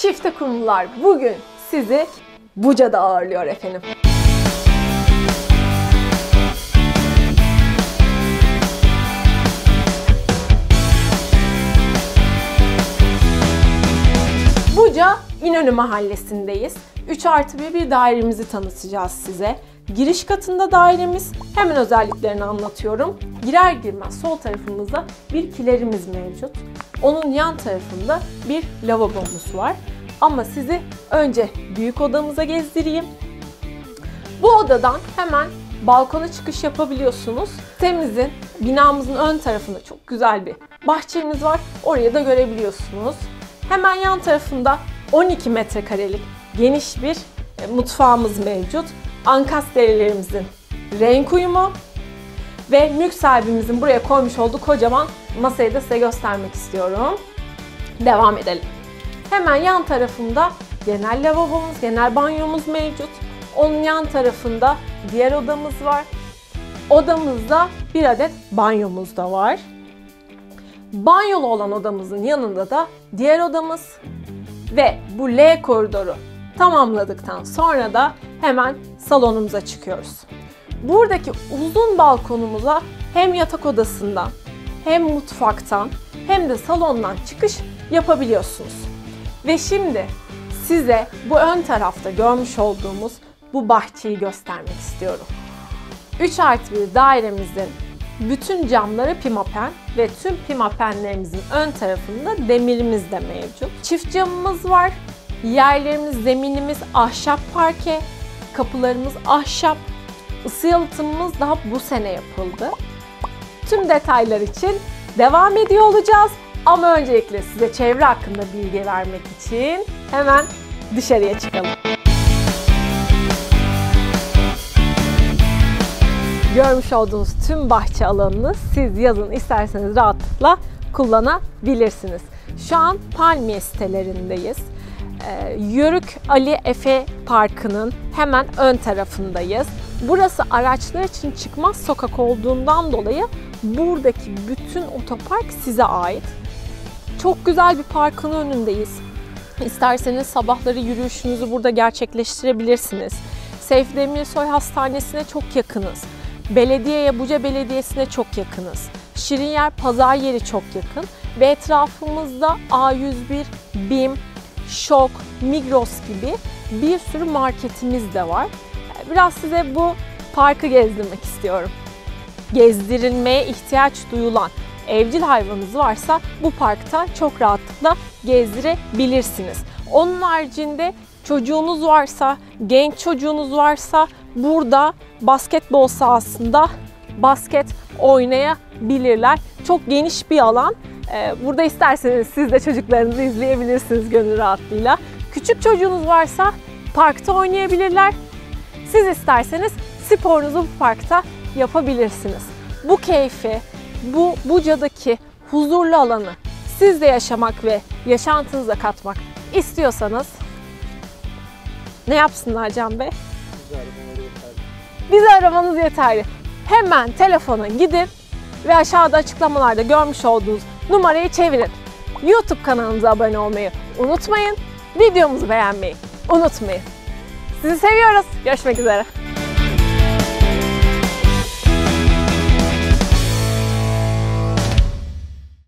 Çifte kumrular bugün sizi Buca'da ağırlıyor efendim. Buca İnönü Mahallesi'ndeyiz. 3+1 bir dairemizi tanıtacağız size. Giriş katında dairemiz, hemen özelliklerini anlatıyorum. Girer girmez sol tarafımızda bir kilerimiz mevcut. Onun yan tarafında bir lavabomuz var. Ama sizi önce büyük odamıza gezdireyim. Bu odadan hemen balkona çıkış yapabiliyorsunuz. Sitemizin, binamızın ön tarafında çok güzel bir bahçemiz var. Orayı da görebiliyorsunuz. Hemen yan tarafında 12 metrekarelik geniş bir mutfağımız mevcut. Ankastre'lerimizin renk uyumu ve mülk sahibimizin buraya koymuş olduğu kocaman masayı da size göstermek istiyorum. Devam edelim. Hemen yan tarafında genel lavabomuz, genel banyomuz mevcut. Onun yan tarafında diğer odamız var. Odamızda bir adet banyomuz da var. Banyolu olan odamızın yanında da diğer odamız ve bu L koridoru tamamladıktan sonra da hemen salonumuza çıkıyoruz. Buradaki uzun balkonumuza hem yatak odasından, hem mutfaktan, hem de salondan çıkış yapabiliyorsunuz. Ve şimdi size bu ön tarafta görmüş olduğumuz bu bahçeyi göstermek istiyorum. 3+1 dairemizin bütün camları pimapen ve tüm pimapenlerimizin ön tarafında demirimiz de mevcut. Çift camımız var. Yerlerimiz, zeminimiz ahşap parke, kapılarımız ahşap, ısı yalıtımımız daha bu sene yapıldı. Tüm detaylar için devam ediyor olacağız. Ama öncelikle size çevre hakkında bilgi vermek için hemen dışarıya çıkalım. Görmüş olduğunuz tüm bahçe alanını siz yazın isterseniz rahatlıkla kullanabilirsiniz. Şu an Palmiye sitelerindeyiz. Yörük Ali Efe Parkı'nın hemen ön tarafındayız. Burası araçlar için çıkmaz sokak olduğundan dolayı buradaki bütün otopark size ait. Çok güzel bir parkın önündeyiz. İsterseniz sabahları yürüyüşünüzü burada gerçekleştirebilirsiniz. Seyfi Demirsoy Hastanesi'ne çok yakınız. Belediyeye, Buca Belediyesi'ne çok yakınız. Şirinyer Pazar Yeri çok yakın. Ve etrafımızda A101, BİM, Şok, Migros gibi bir sürü marketimiz de var. Biraz size bu parkı gezdirmek istiyorum. Gezdirilmeye ihtiyaç duyulan evcil hayvanınız varsa bu parkta çok rahatlıkla gezdirebilirsiniz. Onun haricinde çocuğunuz varsa, genç çocuğunuz varsa burada basketbol sahasında basket oynayabilirler. Çok geniş bir alan. Burada isterseniz siz de çocuklarınızı izleyebilirsiniz gönül rahatlığıyla. Küçük çocuğunuz varsa parkta oynayabilirler. Siz isterseniz sporunuzu bu parkta yapabilirsiniz. Bu keyfi, bu Buca'daki huzurlu alanı siz de yaşamak ve yaşantınıza katmak istiyorsanız ne yapsınlar Can Bey? Bizi aramanız yeterli. Hemen telefona gidin ve aşağıda açıklamalarda görmüş olduğunuz numarayı çevirin. YouTube kanalımıza abone olmayı unutmayın. Videomuzu beğenmeyi unutmayın. Sizi seviyoruz. Görüşmek üzere.